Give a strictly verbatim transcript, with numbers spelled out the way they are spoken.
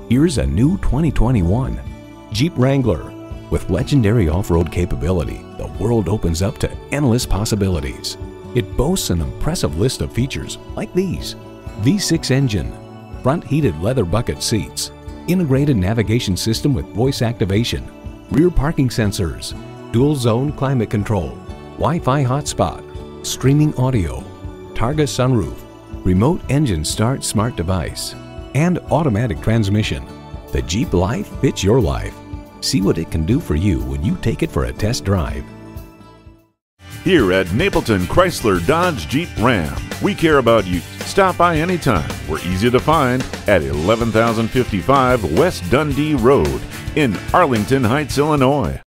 Here's a new twenty twenty-one Jeep Wrangler. With legendary off-road capability, the world opens up to endless possibilities. It boasts an impressive list of features like these: V six engine, front heated leather bucket seats, integrated navigation system with voice activation, rear parking sensors, dual zone climate control, Wi-Fi hotspot, streaming audio, Targa sunroof, remote engine start smart device, and automatic transmission. The Jeep life fits your life. See what it can do for you when you take it for a test drive. Here at Napleton Chrysler Dodge Jeep Ram, we care about you. Stop by anytime. We're easy to find at eleven thousand fifty-five West Dundee Road in Arlington Heights, Illinois.